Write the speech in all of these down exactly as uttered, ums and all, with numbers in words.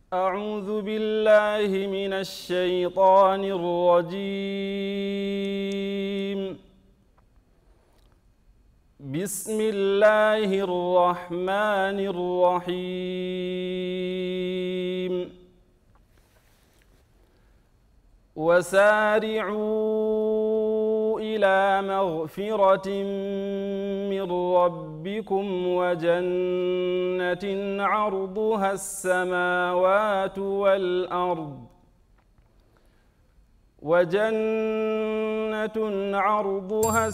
أعوذ بالله من الشيطان الرجيم. بسم الله الرحمن الرحيم. وسارعوا إلى مغفرة من ربكم وجنة عرضها السماوات والأرض وجنة عرضها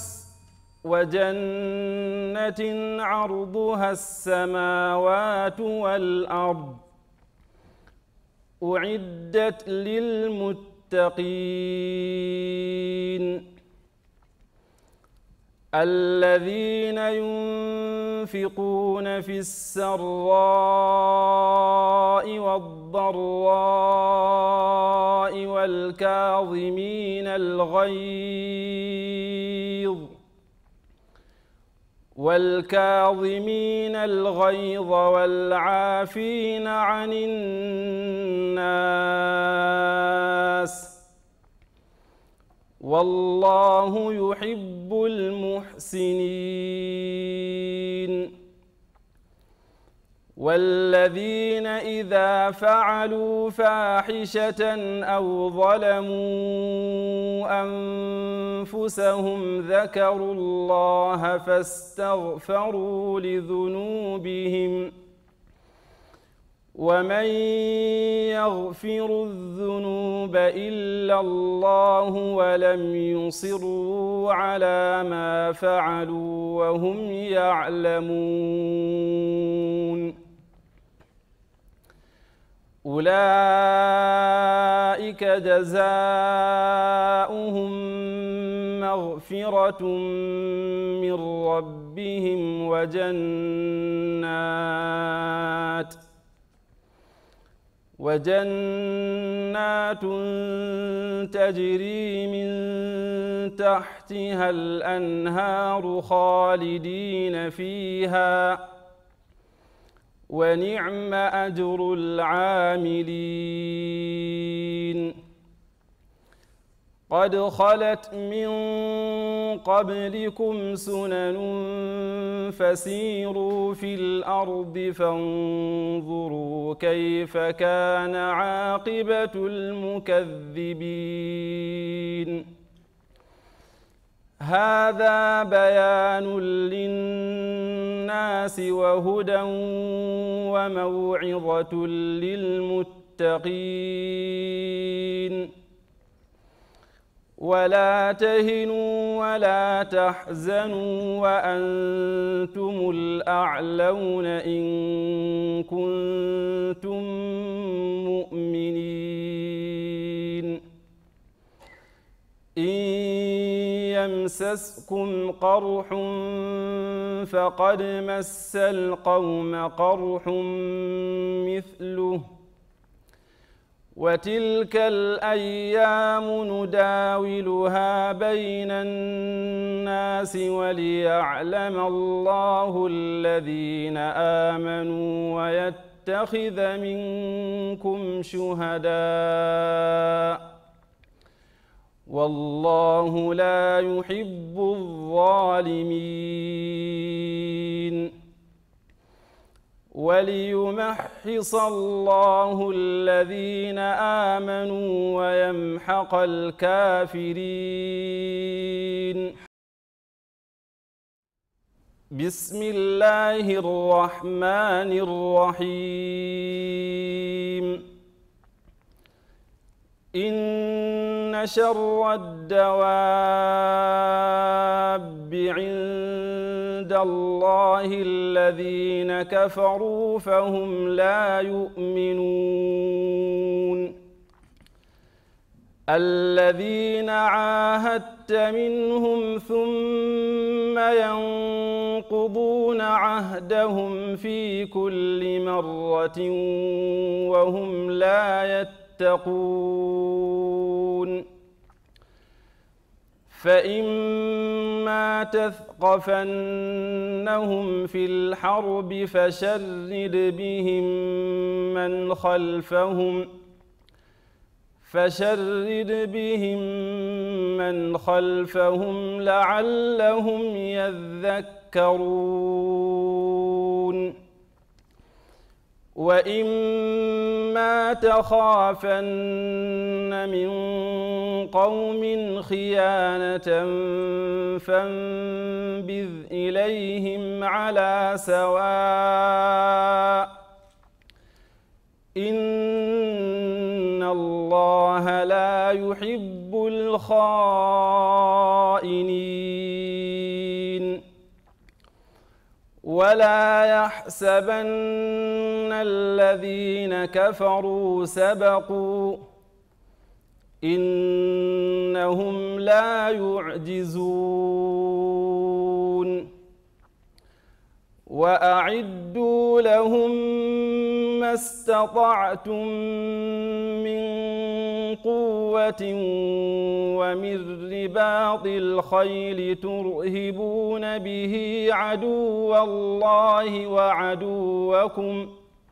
وجنة عرضها السماوات والأرض أعدت للمتقين الذين ينفقون في السراء والضراء والكاظمين الغيظ والكاظمين الغيظ والعافين عن الناس والله يحب المحسنين. والذين إذا فعلوا فاحشة أو ظلموا أنفسهم ذكروا الله فاستغفروا لذنوبهم ومن يغفر الذنوب إلا الله ولم يصروا على ما فعلوا وهم يعلمون أولئك جزاؤهم مغفرة من ربهم وجنات وجنات تجري من تحتها الأنهار خالدين فيها ونعم أجر العاملين. قد خلت من قبلكم سنن فسيروا في الأرض فانظروا كيف كان عاقبة المكذبين. هذا بيان للناس وهدى وموعظة للمتقين. ولا تهنوا ولا تحزنوا وأنتم الأعلون إن كنتم مؤمنين. إن يمسسكم قرح فقد مس القوم قرح مثله وتلك الأيام نداولها بين الناس وليعلم الله الذين آمنوا ويتخذ منكم شهداء والله لا يحب الظالمين. وليمحص الله الذين آمنوا ويمحق الكافرين. بسم الله الرحمن الرحيم. إن شر الدواب عند الله الذين كفروا فهم لا يؤمنون. الذين عاهدت منهم ثم ينقضون عهدهم في كل مرة وهم لا يتقون فإما تثقفنهم في الحرب فشرد بهم من خلفهم فشرد بهم من خلفهم لعلهم يذكرون وإما تخافن من قوم خيانة فانبذ إليهم على سواء إن الله لا يحب الخائنين ولا يحسبن الذين كفروا سبقوا إنهم لا يعجزون وأعدوا لهم ما استطعتم من قوة ومن رباط الخيل ترهبون به عدو الله وعدوكم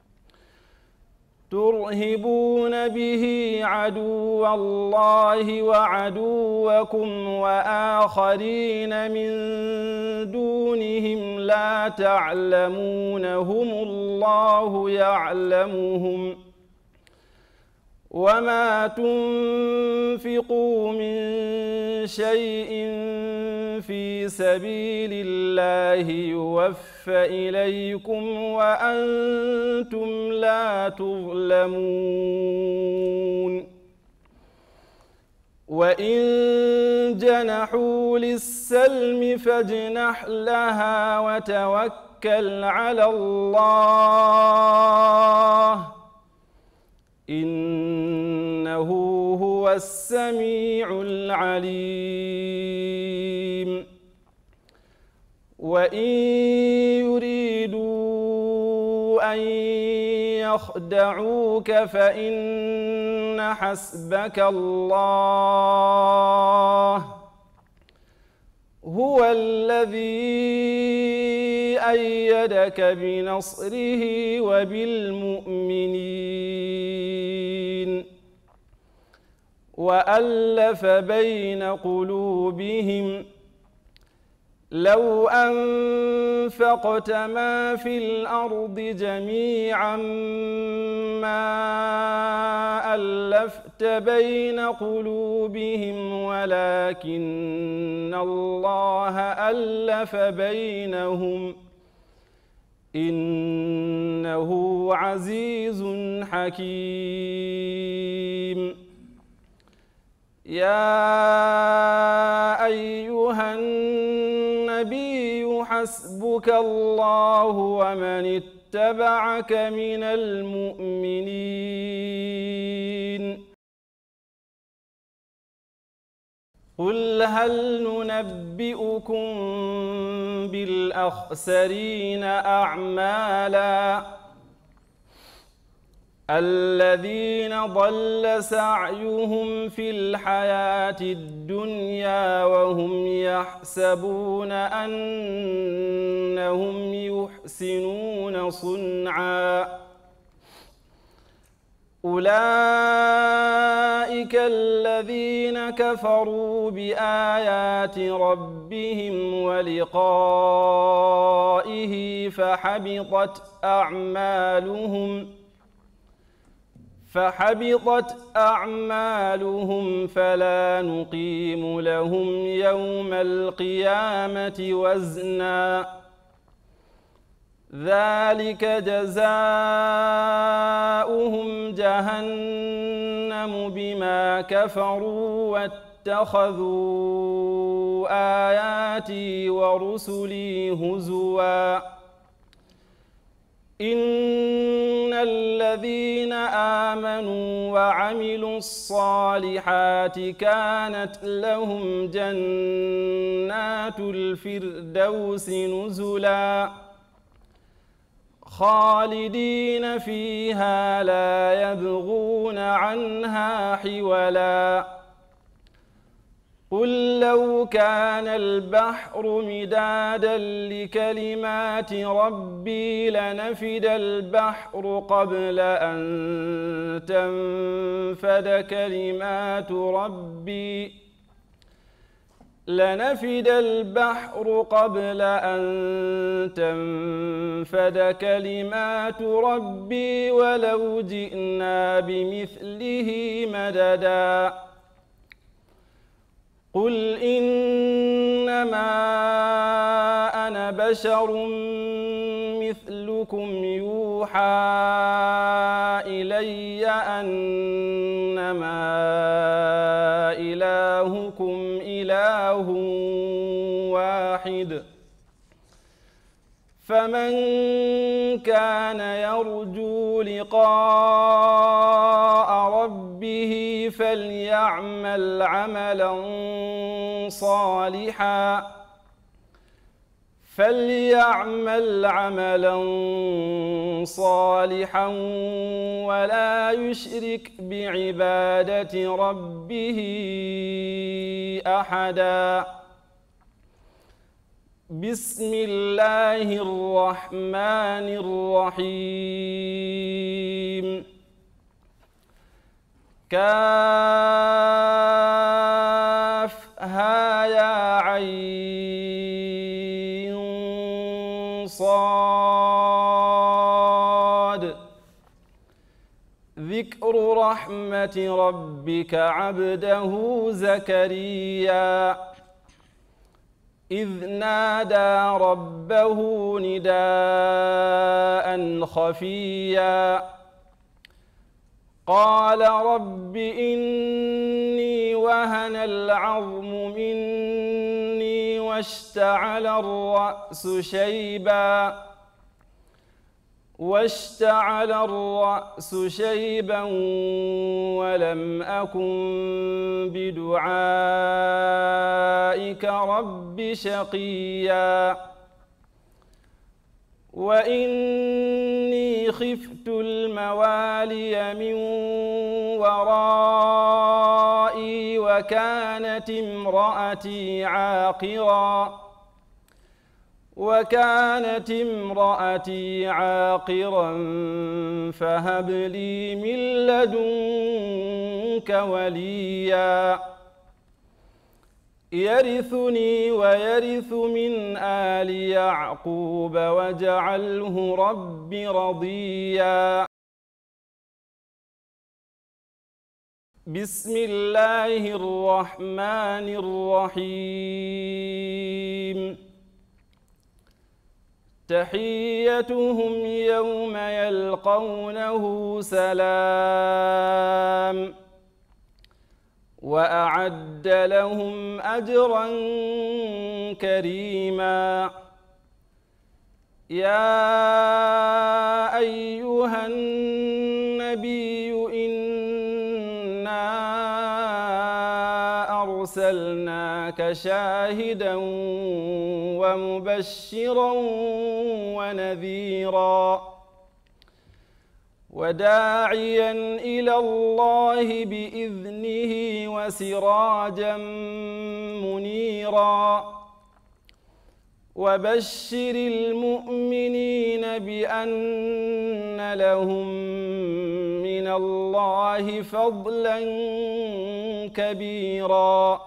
ترهبون به عدو الله وعدوكم وآخرين من دونهم لا تعلمونهم الله يعلمهم وما تنفقوا من شيء في سبيل الله يوفى إليكم وأنتم لا تظلمون وإن جنحوا للسلم فاجنح لها وتوكل على الله إنه هو السميع العليم وإن يريدوا أن يخدعوك فإن حسبك الله هو الذي أيدك بنصره وبالمؤمنين وألف بين قلوبهم لو أنفقت ما في الأرض جميعا ما ألفت بين قلوبهم ولكن الله ألف بينهم إنه عزيز حكيم يا أيها النبي حسبك الله ومن اتبعك من المؤمنين قل هل ننبئكم بالأخسرين أعمالا الذين ضل سعيهم في الحياة الدنيا وهم يحسبون أنهم يحسنون صنعا أولئك الذين كفروا بآيات ربهم ولقائه فحبطت أعمالهم فحبطت أعمالهم فلا نقيم لهم يوم القيامة وزنا ذلك جزاؤهم جهنم بما كفروا واتخذوا آياتي ورسلي هزوا إن الذين آمنوا وعملوا الصالحات كانت لهم جنات الفردوس نزلا خالدين فيها لا يبغون عنها حولا قل لو كان البحر مدادا لكلمات ربي لنفد البحر قبل أن تنفد كلمات ربي لنفد البحر قبل أن تنفد كلمات ربي ولو جئنا بمثله مددا قل إنما أنا بشر مثلكم يوحى إلي أنما إلهكم إله واحد فمن كان يرجو لقاء ربه فليعمل عملا صالحا فليعمل عملا صالحا ولا يشرك بعبادة ربه أحدا. بسم الله الرحمن الرحيم. كافها يا عين صاد ذكر رحمة ربك عبده زكريا إذ نادى ربه نداء خفيا قال رب إني وهن العظم مني واشتعل الرأس شيبا واشتعل الرأس شيبا ولم أكن بدعائك رب شقيا وإني خفت الموالي من ورائي وكانت امرأتي عاقرا وكانت امرأتي عاقرا فهب لي من لدنك وليا يرثني ويرث من آل يعقوب واجعله رب رضيا. بسم الله الرحمن الرحيم. تحيتهم يوم يلقونه سلام وأعد لهم أجرا كريما. يا أيها النبي إنا أرسلناك شاهدا ومبشرا ونذيرا وداعيا إلى الله بإذنه وسراجا منيرا وبشر المؤمنين بأن لهم من الله فضلا كبيرا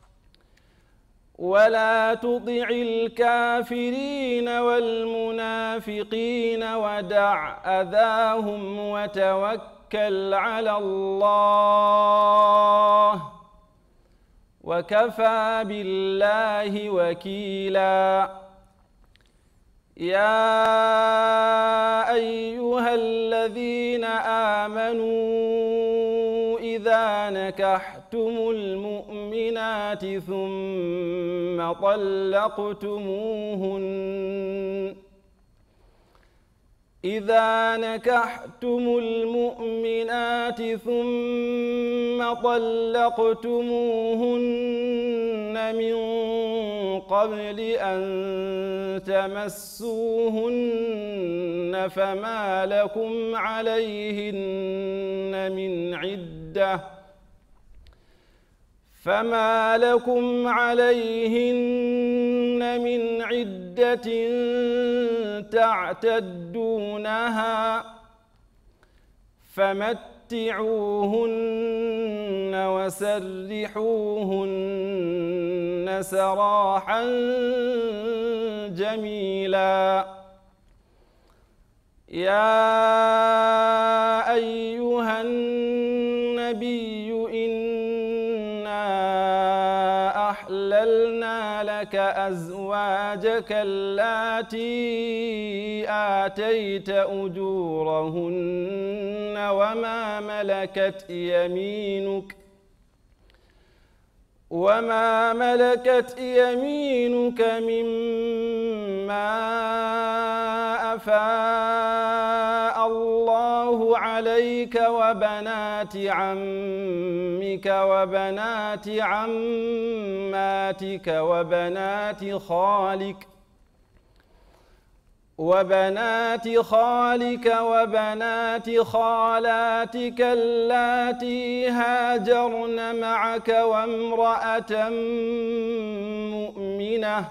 ولا تطع الكافرين والمنافقين ودع أذاهم وتوكل على الله وكفى بالله وكيلا. يا أيها الذين آمنوا إذا نكحتم المؤمنات ثم طلقتموهن إذا نكحتم المؤمنات ثم طلقتموهن من قبل أن تمسوهن فما لكم عليهن من عدة فما لكم عليهن من عدة تعتدونها فمتعوهن وسرحوهن سراحا جميلا. يا أيها النبي إنا أحللنا لك أزواجك اللاتي آتيت أجورهن وما ملكت يمينك وما ملكت يمينك مما أفاء الله عليك وبنات عمك وبنات عماتك وبنات خالك وبنات خالك وبنات خالاتك اللاتي هاجرن معك وامرأة مؤمنة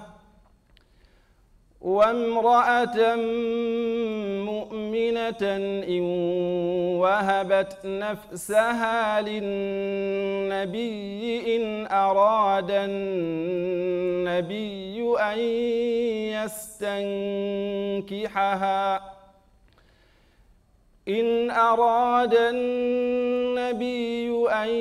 وامرأة مؤمنة إن وهبت نفسها للنبي إن أراد النبي أن يستنكحها إن أراد النبي أن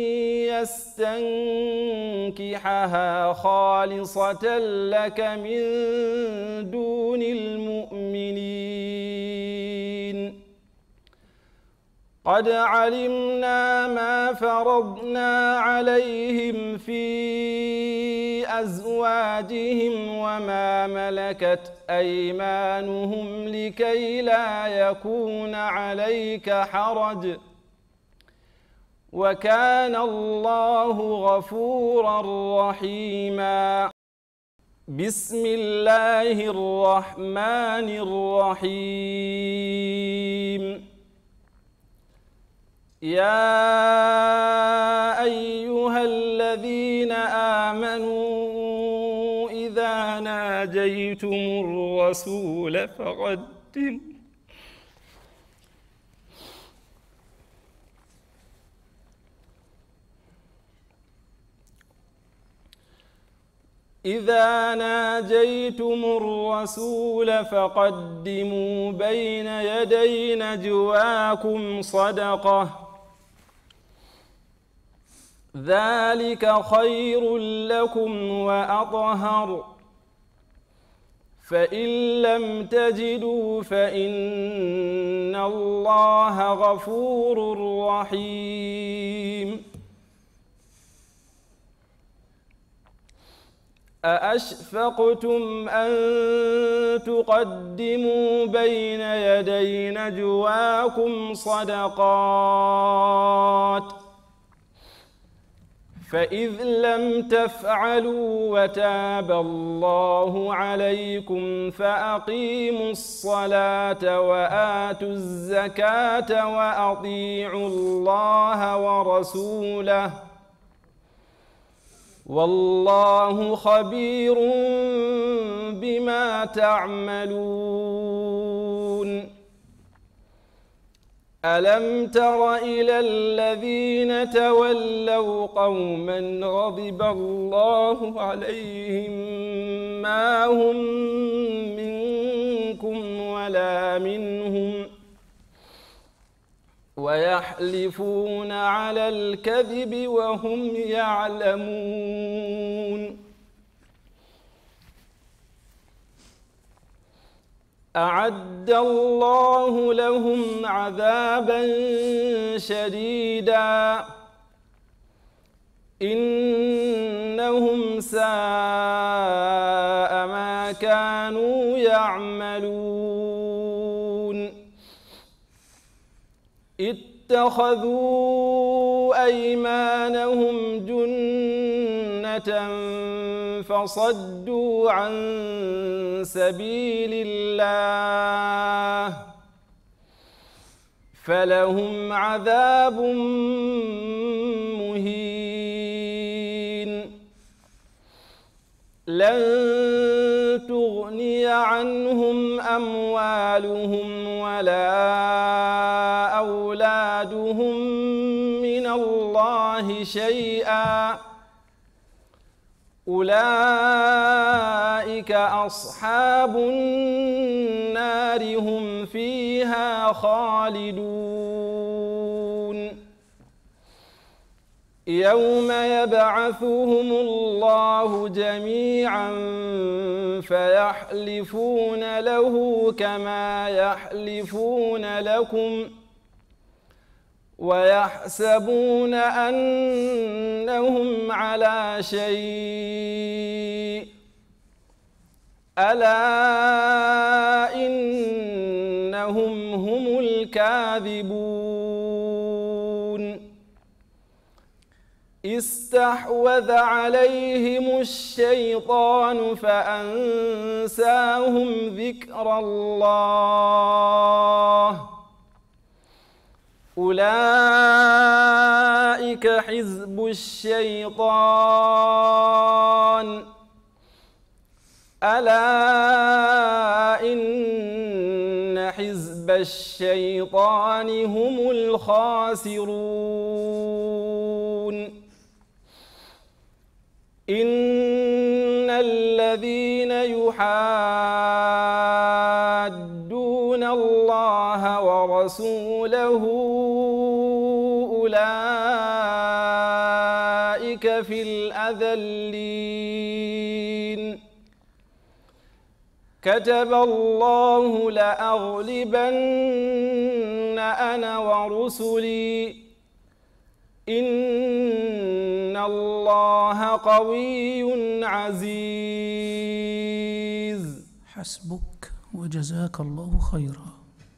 يستنكحها خالصة لك من دون المؤمنين. قد علمنا ما فرضنا عليهم في أزواجهم وما ملكت أيمانهم لكي لا يكون عليك حرج وكان الله غفورا رحيما. بسم الله الرحمن الرحيم. يا أيها الذين آمنوا إذا ناجيتم الرسول فقدموا إذا ناجيتم الرسول فقدموا بين يدي نجواكم صدقة ذلك خير لكم وأطهر فإن لم تجدوا فإن الله غفور رحيم. أأشفقتم أن تقدموا بين يدي نجواكم صدقات فإذ لم تفعلوا وتاب الله عليكم فأقيموا الصلاة وآتوا الزكاة وأطيعوا الله ورسوله والله خبير بما تعملون. ألم تر إلى الذين تولوا قوما غضب الله عليهم ما هم منكم ولا منهم ويحلفون على الكذب وهم يعلمون. أعد الله لهم عذابا شديدا إنهم ساء ما كانوا يعملون. اتخذوا أيمانهم جنة فصدوا عن سبيل الله فلهم عذاب مهين. لن تغني عنهم أموالهم ولا أولادهم من الله شيئا أولئك أصحاب النار هم فيها خالدون يوم يبعثهم الله جميعا فيحلفون له كما يحلفون لكم ويحسبون أنهم على شيء ألا إنهم هم الكاذبون استحوذ عليهم الشيطان فأنساهم ذكر الله أولئك حزب الشيطان ألا إن حزب الشيطان هم الخاسرون إن الذين يحادون الله ورسوله أولئك في الأذلين كتب الله لأغلبن أنا ورسلي إن الله قوي عزيز. حسبك وجزاك الله خيرا.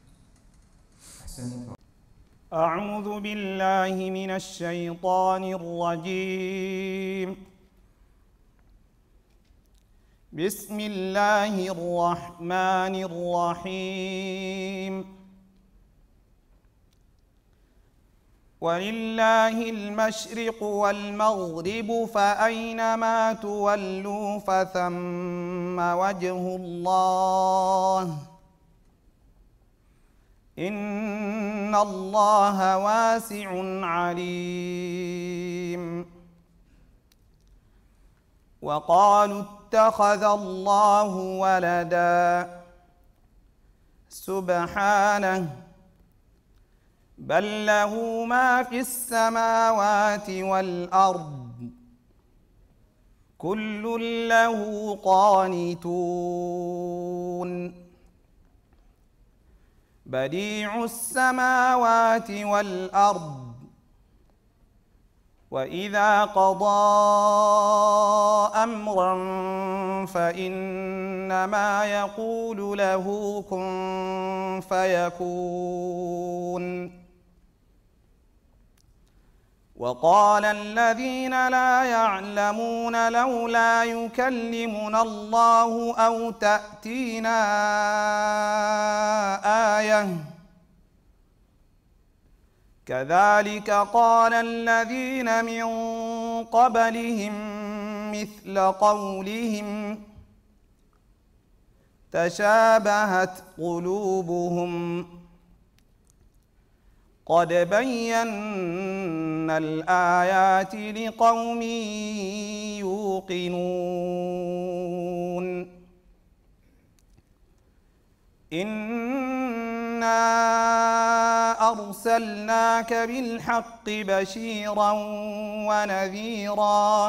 أعوذ بالله من الشيطان الرجيم. بسم الله الرحمن الرحيم. ولله المشرق والمغرب فأينما تولوا فثم وجه الله إن الله واسع عليم. وقالوا اتخذ الله ولدا سبحانه بل له ما في السماوات والأرض كل له قانتون بديع السماوات والأرض وإذا قضى أمرا فإنما يقول له كن فيكون. وقال الذين لا يعلمون لولا يكلمنا الله أو تأتينا آية كذلك قال الذين من قبلهم مثل قولهم تشابهت قلوبهم قد بينا الآيات لقوم يوقنون. إنا أرسلناك بالحق بشيرا ونذيرا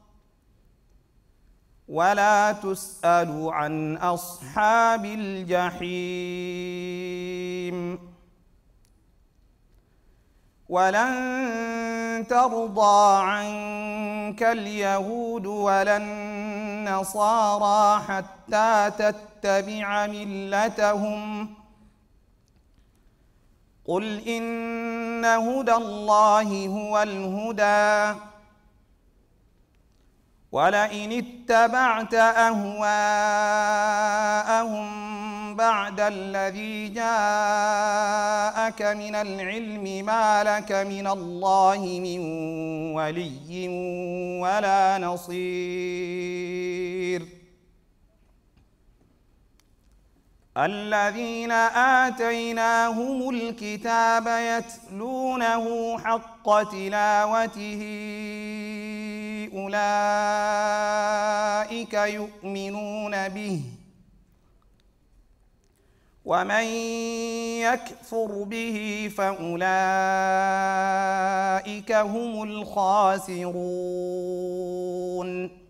ولا تسأل عن أصحاب الجحيم. ولن ترضى عنك اليهود ولا النصارى حتى تتبع ملتهم قل إن هدى الله هو الهدى ولئن اتبعت أهواءهم بعد الذي جاءك من العلم ما لك من الله من ولي ولا نصير. الذين آتيناهم الكتاب يتلونه حق تلاوته أولئك يؤمنون به ومن يكفر به فأولئك هم الخاسرون.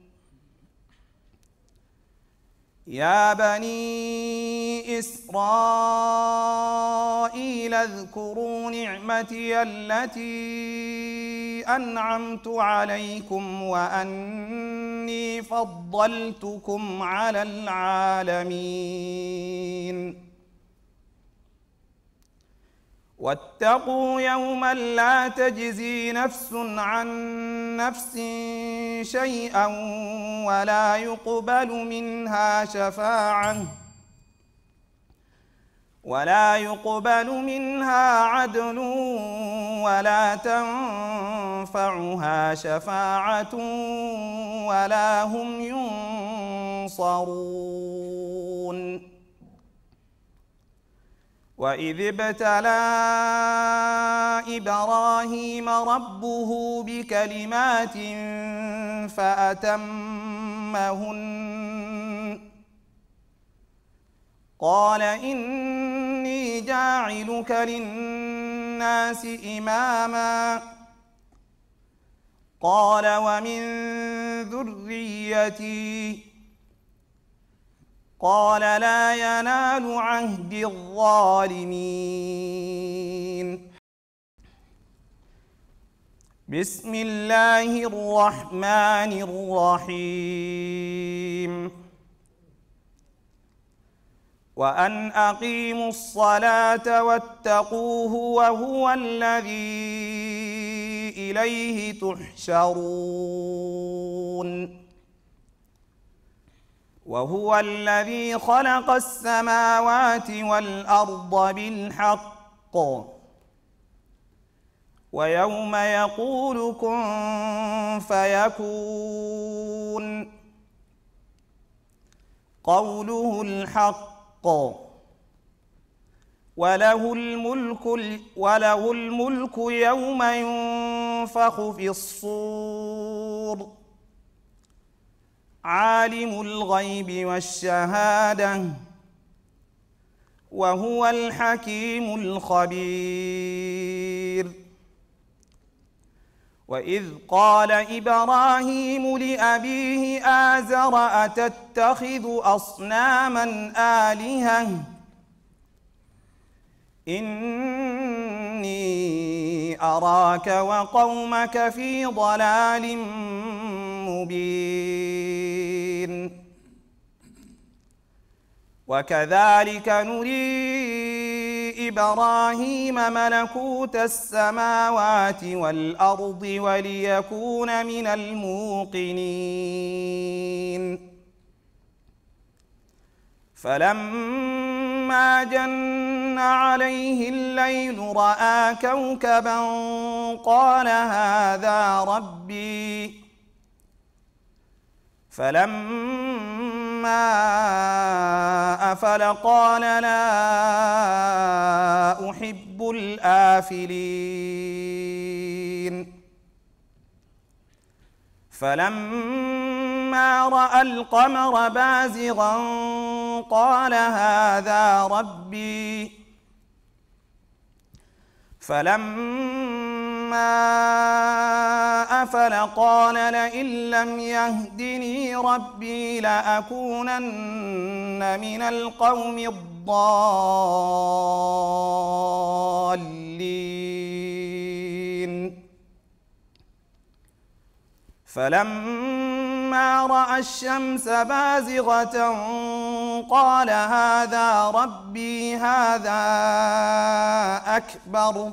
يا بني إسرائيل اذكروا نعمتي التي أنعمت عليكم وأني فضلتكم على العالمين. واتقوا يوما لا تجزي نفس عن نفس شيئا ولا يقبل منها شفاعة ولا يقبل منها عدل ولا تنفعها شفاعة ولا هم ينصرون. وإذ ابتلى إبراهيم ربه بكلمات فأتمهن قال إني جاعلك للناس إماما قال ومن ذريتي قال لا ينال عهد الظالمين. بسم الله الرحمن الرحيم. وأن أقيموا الصلاة واتقوه وهو الذي إليه تحشرون. وهو الذي خلق السماوات والأرض بالحق ويوم يقول كن فيكون قوله الحق وله الملك وله الملك يوم ينفخ في الصور عالم الغيب والشهادة وهو الحكيم الخبير. وإذ قال إبراهيم لأبيه آزر أتتخذ أصناما آلهة إني أراك وقومك في ضلال مبين. وكذلك نري إبراهيم ملكوت السماوات والأرض وليكون من الموقنين. فلما جن عليه الليل رأى كوكبا قال هذا ربي فلما أفل قال لا أحب الآفلين. فلما رأى القمر بازغا قال هذا ربي فلما أفل قال لئن لم يهدني ربي لأكونن من القوم الضالين. فلما رأى الشمس بازغة قال هذا ربي هذا أكبر.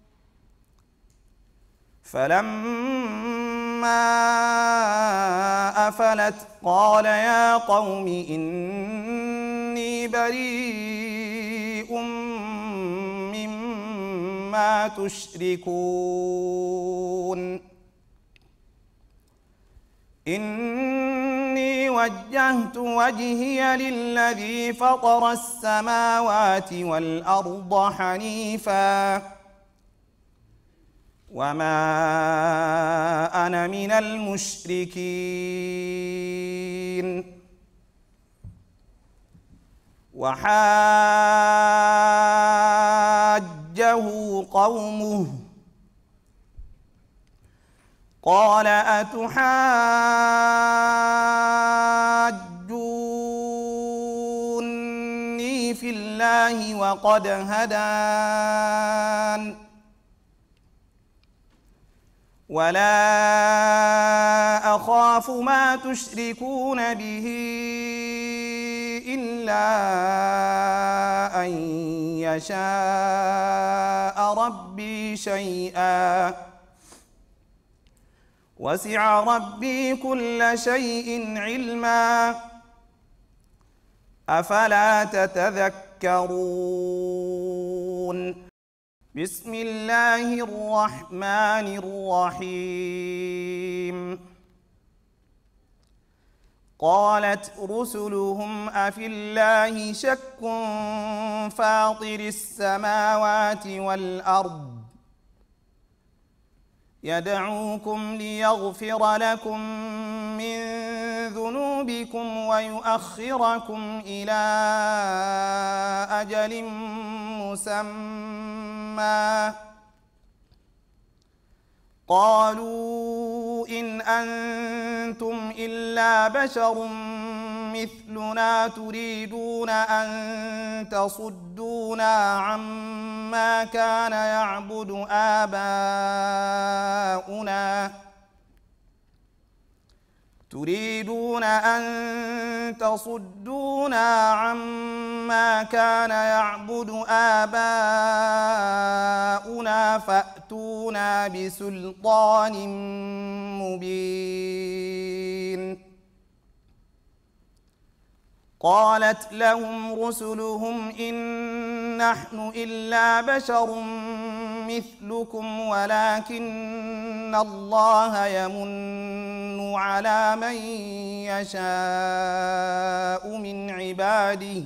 فلما أفلت قال يا قوم إني إني بريء مما تشركون إني وجهت وجهي للذي فطر السماوات والأرض حنيفا وما أنا من المشركين وحاجه قومه قال أتحاجوني في الله وقد هدان ولا أخاف ما تشركون به إلا أن يشاء ربي شيئا وسع ربي كل شيء علما أفلا تتذكرون بسم الله الرحمن الرحيم قالت رسلهم أفي الله شك فاطر السماوات والأرض يدعوكم ليغفر لكم من ذنوبكم ويؤخركم إلى أجل مسمى قالوا إن أنتم إلا بشر مثلنا تريدون أن تصدونا عما كان يعبد آباؤنا تريدون أن تصدونا عما كان يعبد آباؤنا فأتونا بسلطان مبين قالت لهم رسلهم إن نحن إلا بشر مثلكم ولكن الله يمن على من يشاء من عباده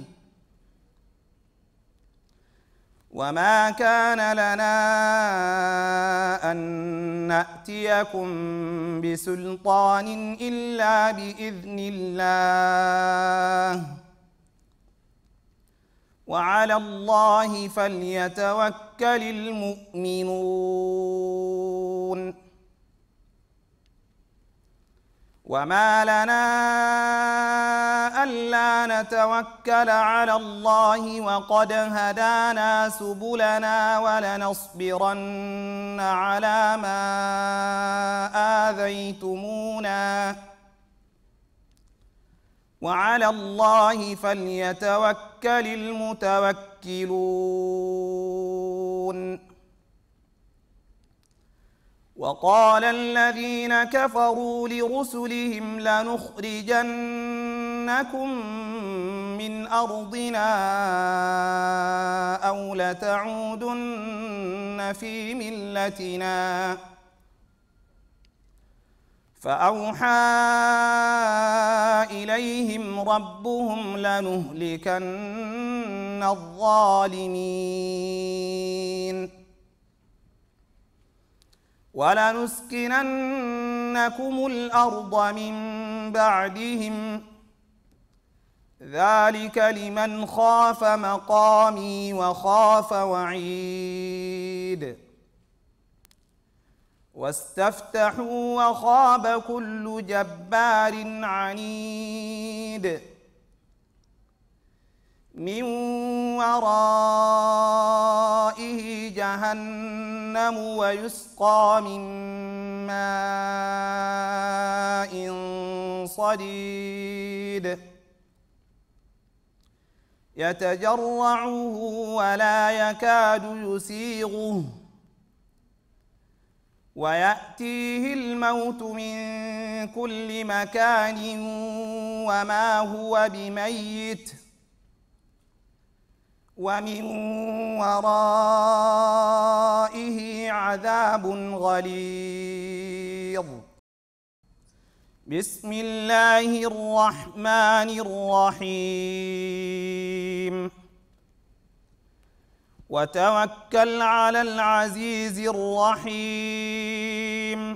وما كان لنا أن نأتيكم بسلطان إلا بإذن الله وعلى الله فليتوكل المؤمنون وما لنا ألا نتوكل على الله وقد هدانا سبلنا ولنصبرن على ما آذيتمونا وعلى الله فليتوكل المتوكلون وقال الذين كفروا لرسلهم لنخرجنكم من أرضنا أو لتعودن في ملتنا فأوحى إليهم ربهم لنهلكن الظالمين ولنسكننكم الأرض من بعدهم ذلك لمن خاف مقامي وخاف وعيد واستفتحوا وخاب كل جبار عنيد من ورائه جهنم ويسقى من ماء صديد يتجرعه ولا يكاد يسيغه ويأتيه الموت من كل مكان وما هو بميت ومن ورائه عذاب غليظ. بسم الله الرحمن الرحيم. وتوكل على العزيز الرحيم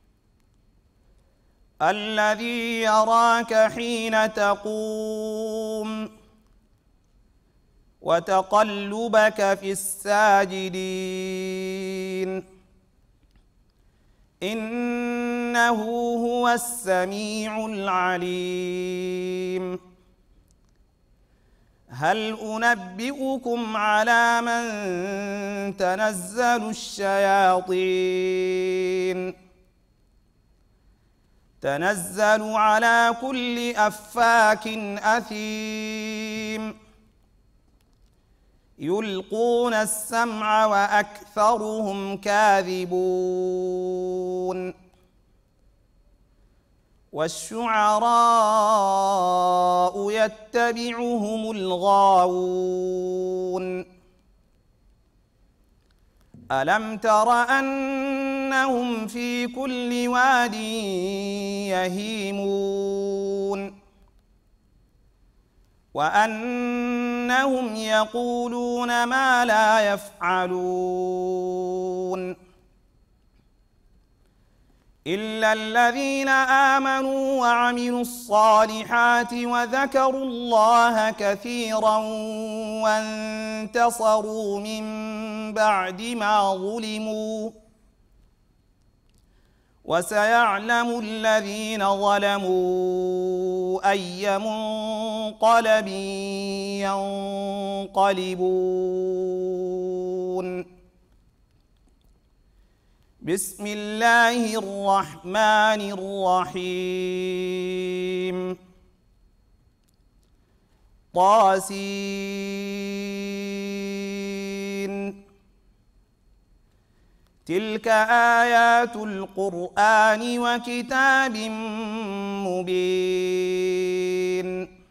الذي يراك حين تقوم وتقلبك في الساجدين إنه هو السميع العليم. هل أنبئكم على من تنزل الشياطين تنزل على كل أفاك أثيم يلقون السمع وأكثرهم كاذبون والشعراء يتبعهم الغاوون ألم تر أنهم في كل واد يهيمون وأنهم يقولون ما لا يفعلون إلا الذين آمنوا وعملوا الصالحات وذكروا الله كثيرا وانتصروا من بعد ما ظلموا وسيعلم الذين ظلموا أي منقلب ينقلبون. بسم الله الرحمن الرحيم. طاسين. تلك آيات القرآن وكتاب مبين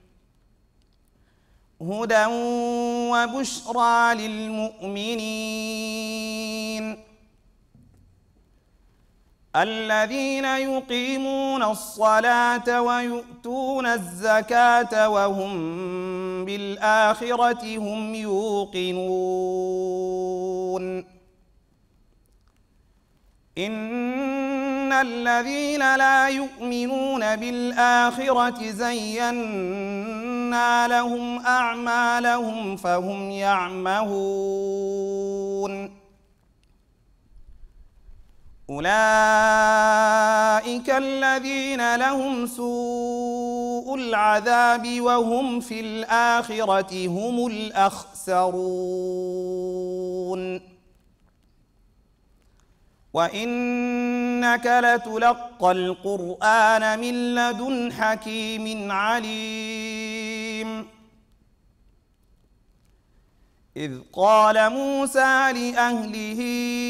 هدى وبشرى للمؤمنين الذين يقيمون الصلاة ويؤتون الزكاة وهم بالآخرة هم يوقنون. إن الذين لا يؤمنون بالآخرة زينا لهم أعمالهم فهم يعمهون أولئك الذين لهم سوء العذاب وهم في الآخرة هم الأخسرون. وإنك لتلقى القرآن من لدن حكيم عليم. إذ قال موسى لأهله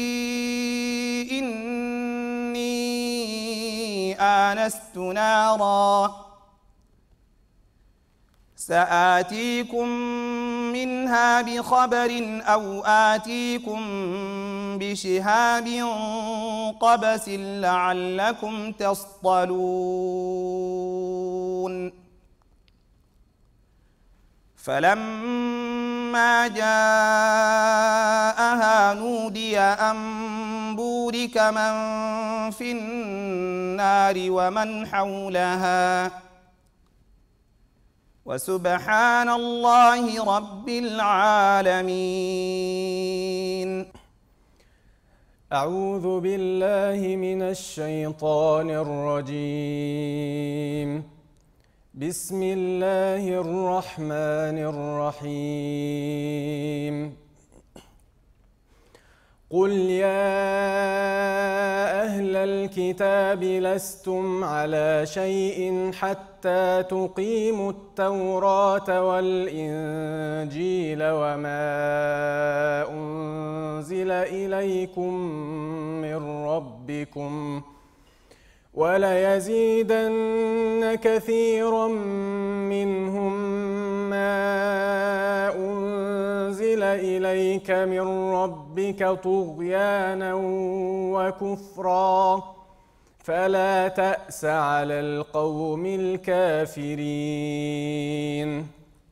إني آنست نارا سآتيكم منها بخبر أو آتيكم بشهاب قبس لعلكم تصطلون. فلما جاءها نودي أن بورك من في النار ومن حولها وسبحان الله رب العالمين. أعوذ بالله من الشيطان الرجيم. بسم الله الرحمن الرحيم. قل يا أهل الكتاب لستم على شيء حتى تقيموا التوراة والإنجيل وما أنزل إليكم من ربكم وليزيدن كثيرا منهم ما أنزل إليك من ربك طغيانا وكفرا فلا تأس على القوم الكافرين.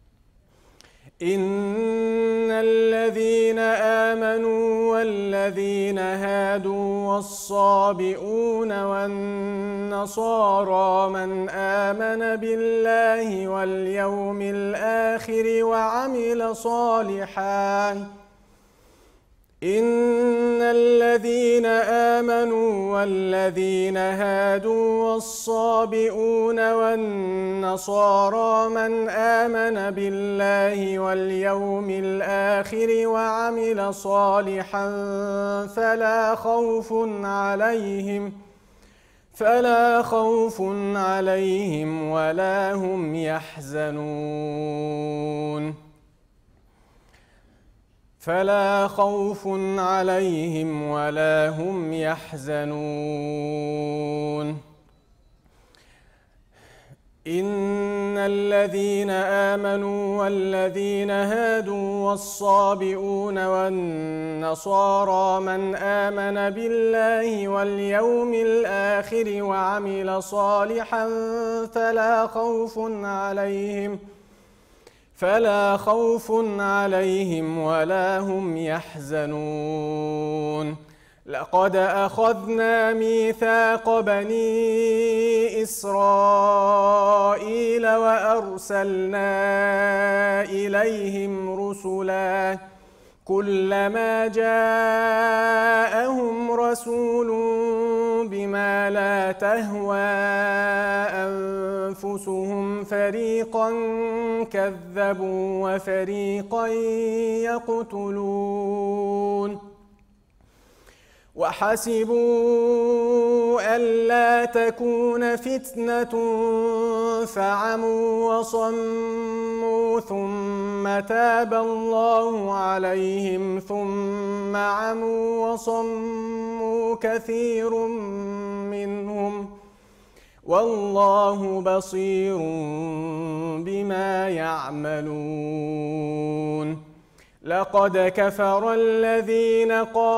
إن الذين آمنوا والذين هادوا والصابئون والنصارى من آمن بالله واليوم الآخر وعمل صالحاً إن الذين آمنوا والذين هادوا والصابئون والنصارى من آمن بالله واليوم الآخر وعمل صالحا فلا خوف عليهم فلا خوف عليهم ولا هم يحزنون فلا خوف عليهم ولا هم يحزنون. إن الذين آمنوا والذين هادوا والصابئون والنصارى من آمن بالله واليوم الآخر وعمل صالحا فلا خوف عليهم فلا خوف عليهم ولا هم يحزنون. لقد أخذنا ميثاق بني إسرائيل وأرسلنا إليهم رسلا كلما جاءهم رسول بما لا تهوى أنفسهم فريقا كذبوا وفريقا يقتلون وحسبوا ألا تكون فتنة فعموا وصموا ثم تاب الله عليهم ثم عموا وصموا كثير منهم والله بصير بما يعملون. لقد كفر الذين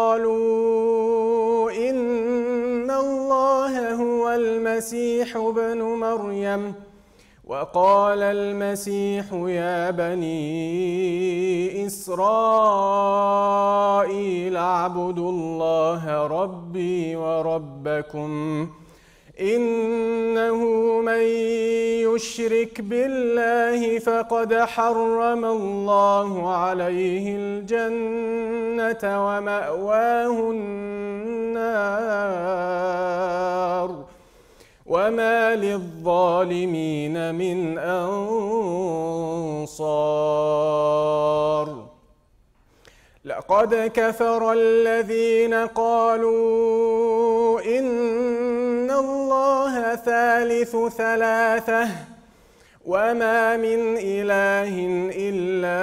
قالوا إن الله هو المسيح ابن مريم وقال المسيح يا بني إسرائيل اعبدوا الله ربي وربكم إنه من يشرك بالله فقد حرم الله عليه الجنة ومأواه النار وما للظالمين من أنصار. لقد كفر الذين قالوا إن الله ثالث ثلاثة وما من إله إلا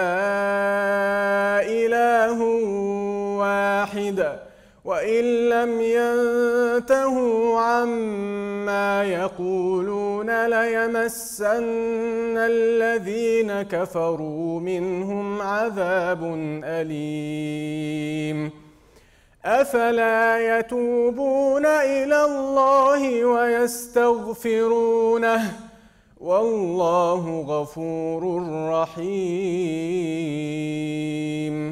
إله واحد وإن لم ينتهوا عما يقولون ليمسن الذين كفروا منهم عذاب أليم. أفلا يتوبون إلى الله ويستغفرونه والله غفور رحيم.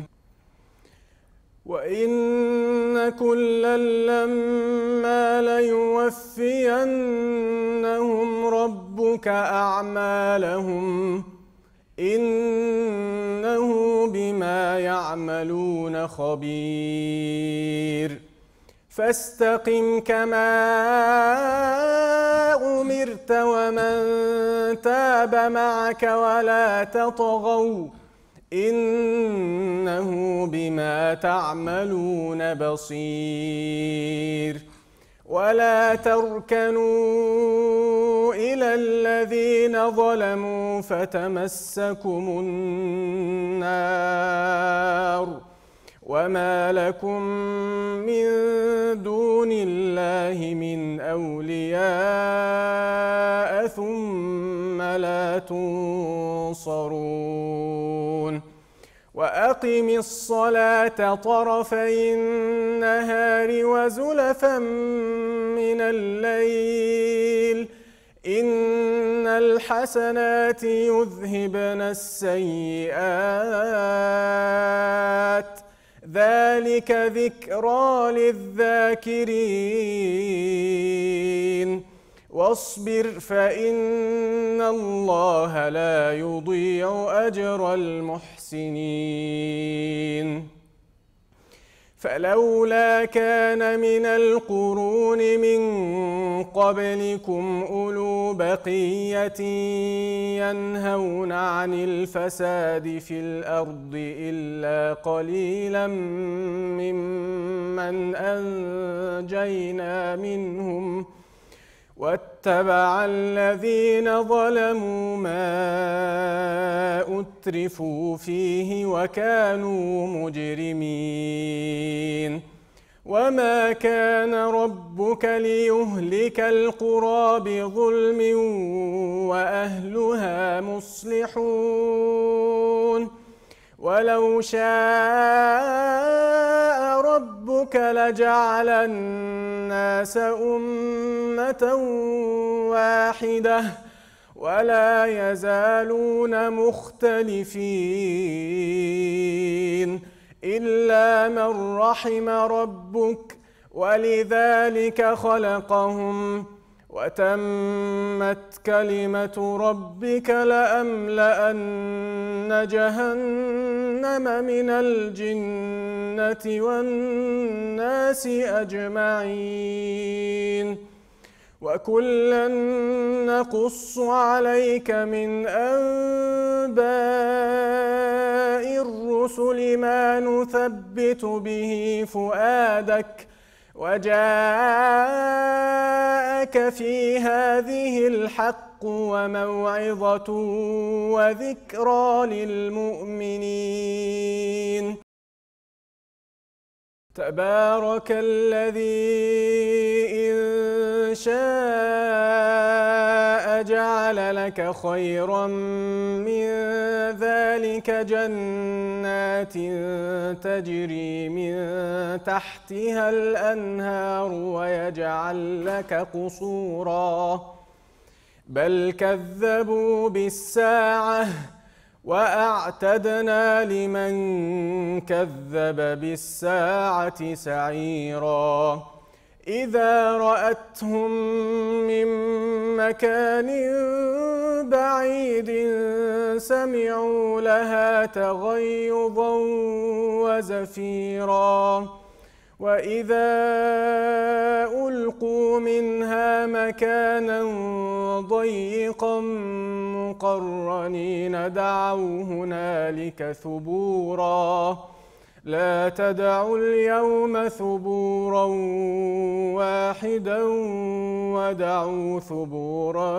وإن كلا لما ليوفينهم ربك أعمالهم إنه بما يعملون خبير. فاستقم كما أمرت ومن تاب معك ولا تطغوا إنه بما تعملون بصير. ولا تركنوا إلى الذين ظلموا فتمسكم النار وما لكم من دون الله من أولياء ثم لا تنصرون. وأقم الصلاة طرفي النهار وزلفا من الليل إن الحسنات يذهبن السيئات ذلك ذكرى للذاكرين واصبر فإن الله لا يضيع أجر المحسنين فلولا كان من القرون من قبلكم أولو بقية ينهون عن الفساد في الأرض إلا قليلا ممن أنجينا منهم واتبع الذين ظلموا ما أترفوا فيه وكانوا مجرمين وما كان ربك ليهلك القرى بظلم وأهلها مصلحون ولو شاء ربك لجعل الناس أمة واحدة ولا يزالون مختلفين إلا من رحم ربك ولذلك خلقهم وتمت كلمة ربك لأملأن جهنم من الجنة والناس أجمعين وكلا نقص عليك من أنباء الرسل ما نثبت به فؤادك وجاءك في هذه الحق وموعظة وذكرى للمؤمنين تبارك الذي إن شاء جعل لك خيرا من ذلك جنات تجري من تحتها الأنهار ويجعل لك قصورا بل كذبوا بالساعة وأعتدنا لمن كذب بالساعة سعيرا إذا رأتهم من مكان بعيد سمعوا لها تغيظا وزفيرا وإذا ألقوا منها مكانا ضيقا مقرنين دعوا هنالك ثبورا لا تدعوا اليوم ثبورا واحدا ودعوا ثبورا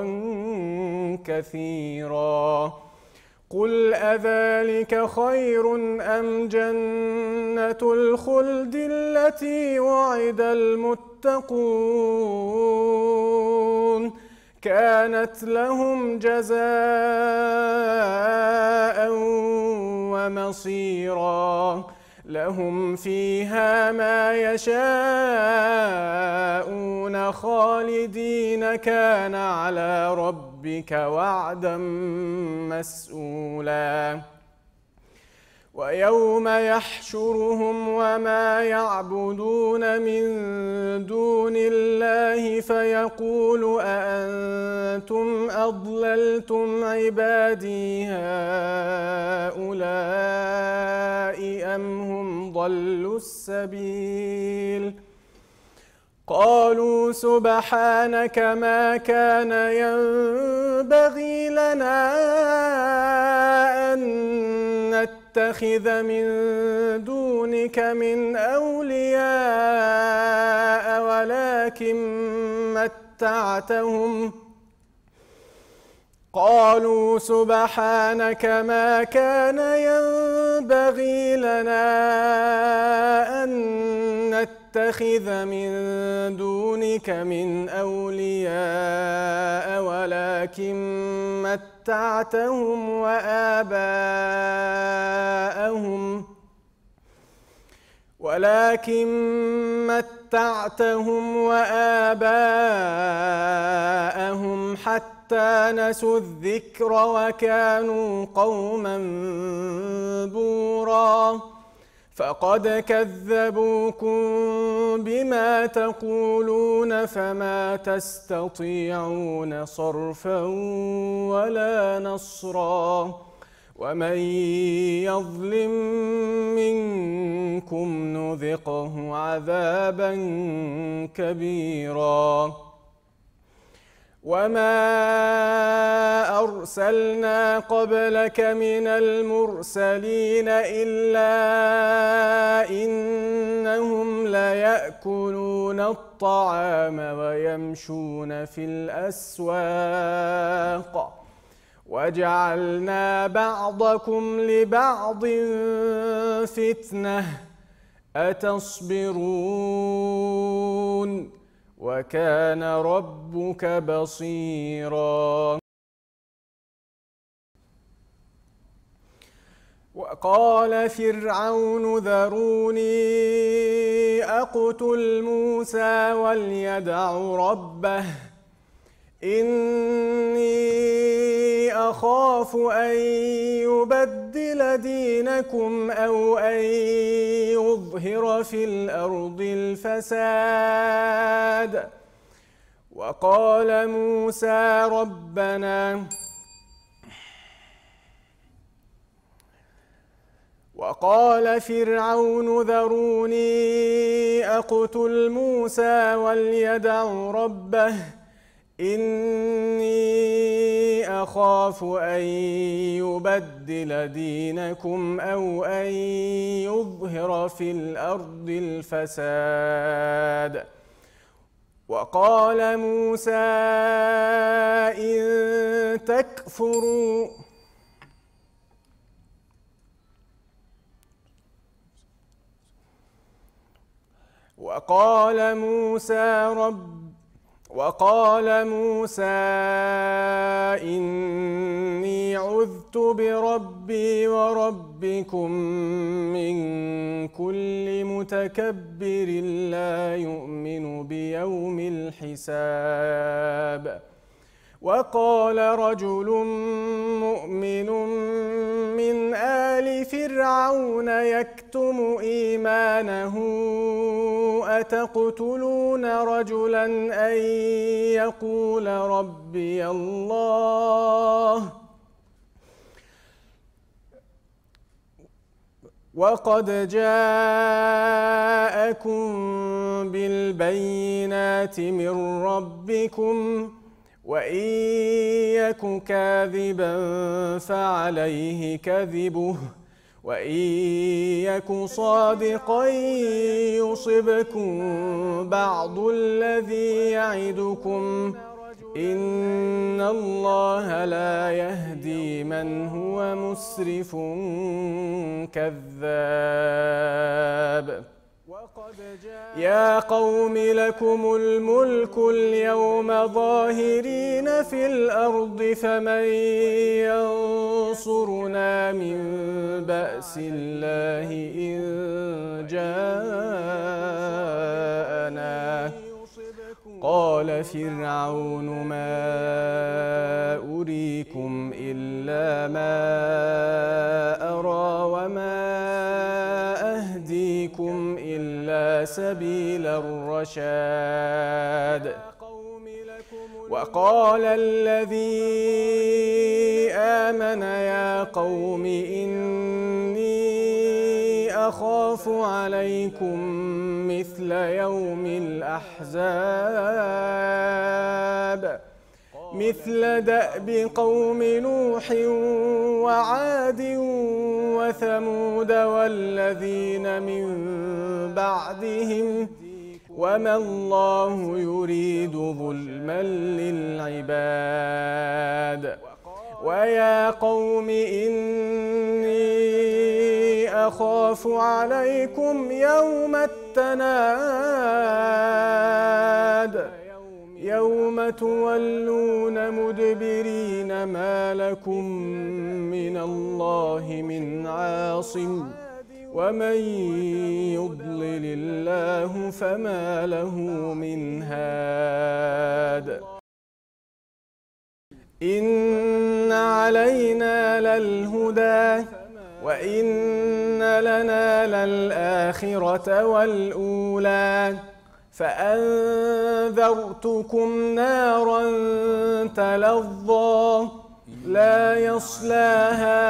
كثيرا قل أذلك خير أم جنة الخلد التي وعد المتقون كانت لهم جزاء ومصيرا لهم فيها ما يشاءون خالدين كان على ربك وعدا مسؤولا ويوم يحشرهم وما يعبدون من دون الله فيقول أأنتم أضللتم عبادي هؤلاء أم هم ضلوا السبيل قالوا سبحانك ما كان ينبغي لنا أن نتخذ من دونك من أولياء ولكن متعتهم قالوا سبحانك ما كان ينبغي لنا أن نتخذ نتخذ من دونك من أولياء ولكن متعتهم وآباءهم ولكن متعتهم وآباءهم حتى نسوا الذكر وكانوا قوما بورا فقد كذبوكم بما تقولون فما تستطيعون صرفا ولا نصرا ومن يظلم منكم نذقه عذابا كبيرا وما أرسلنا قبلك من المرسلين إلا إنهم ليأكلون الطعام ويمشون في الأسواق وجعلنا بعضكم لبعض فتنة أتصبرون وكان ربك بصيرا وقال فرعون ذروني أقتل موسى وليدع ربه إني أخاف أن يبدل دينكم أو أن يظهر في الأرض الفساد وقال موسى ربنا وقال فرعون ذروني أقتل موسى وليدع ربه إني أخاف أن يبدل دينكم أو أن يظهر في الأرض الفساد وقال موسى إن تكفروا وقال موسى رب وقال موسى إني عذت بربي وربكم من كل متكبر لا يؤمن بيوم الحساب وقال رجل مؤمن من آل فرعون يكتم إيمانه أتقتلون رجلا أن يقول ربي الله وقد جاءكم بالبينات من ربكم وإن يك كاذبا فعليه كذبه وإن يك صادقا يصبكم بعض الذي يعدكم إن الله لا يهدي من هو مسرف كذاب يا قوم لكم الملك اليوم ظاهرين في الأرض فمن ينصرنا من بأس الله إن جاءنا قال فرعون ما أريكم إلا ما أرى وما أهديكم إلا سبيل الرشاد وقال الذي آمن يا قوم إني أخاف عليكم مثل يوم الأحزاب مثل دأب قوم نوح وعاد وثمود والذين من بعدهم وما الله يريد ظلما للعباد ويا قوم إني أخاف عليكم يوم التناد يوم تولون مدبرين ما لكم من الله من عاصم ومن يضلل الله فما له من هاد إن علينا للهدى وإن لنا للآخرة والأولى فأنذرتكم نارا تلظى لا يصلاها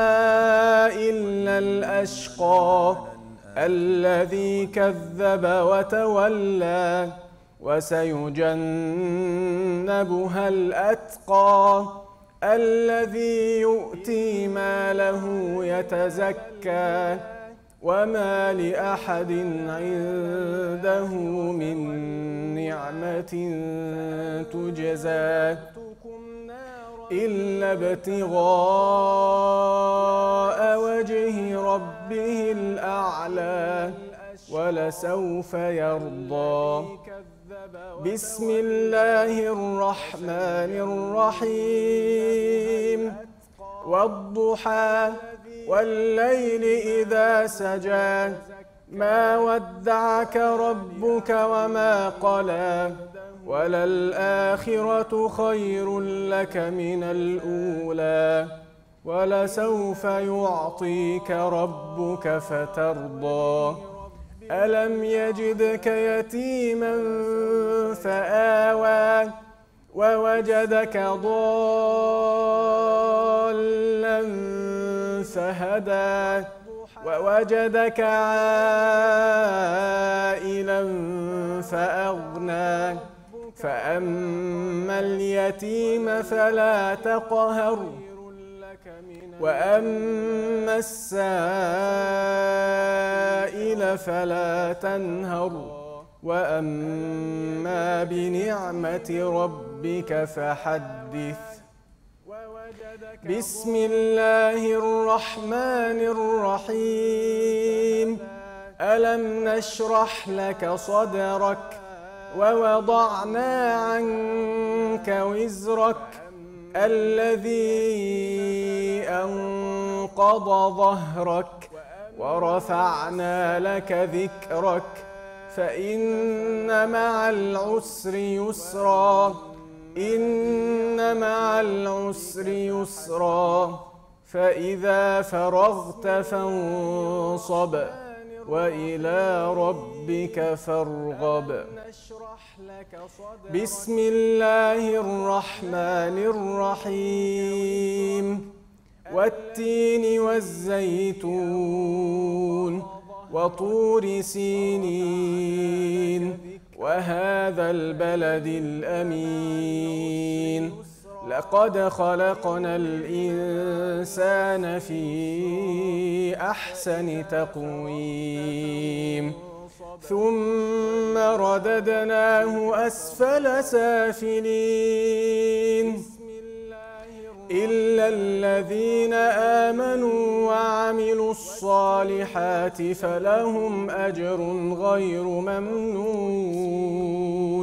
إلا الأشقى الذي كذب وتولى وسيجنبها الأتقى الذي يؤتي ماله يتزكى وما لأحد عنده من نعمة تجزى إلا ابتغاء وجه ربه الأعلى ولسوف يرضى بسم الله الرحمن الرحيم والضحى والليل إذا سجى ما ودعك ربك وما قلى وللآخرة خير لك من الأولى ولسوف يعطيك ربك فترضى ألم يجدك يتيما فآوى ووجدك ضالا فهدى ووجدك عائلا فأغنى فأما اليتيم فلا تقهر وأما السائل فلا تنهر وأما بنعمة ربك فحدث بسم الله الرحمن الرحيم ألم نشرح لك صدرك ووضعنا عنك وزرك الذي أنقض ظهرك ورفعنا لك ذكرك فإن مع العسر يسرا إن مع العسر يسرا فإذا فرغت فانصب وإلى ربك فارغب بسم الله الرحمن الرحيم والتين والزيتون وطور سينين وهذا البلد الأمين لقد خلقنا الإنسان في أحسن تقويم ثم رددناه أسفل سافلين إلا الذين آمنوا وعملوا الصالحات فلهم أجر غير ممنون